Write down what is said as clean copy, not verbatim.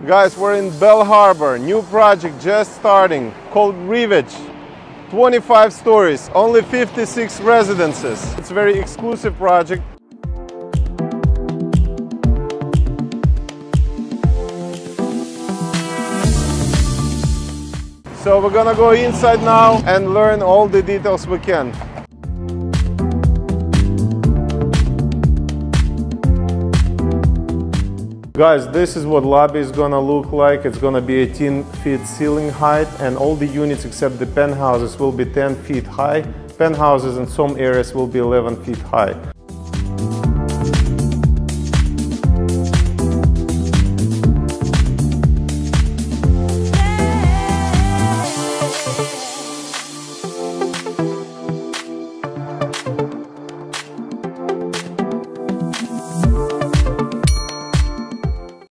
Guys, we're in Bal Harbour, new project just starting called Rivage. 25 stories, only 56 residences. It's a very exclusive project. So we're gonna go inside now and learn all the details we can. Guys, this is what lobby is gonna look like. It's gonna be 18 feet ceiling height, and all the units except the penthouses will be 10 feet high. Penthouses in some areas will be 11 feet high.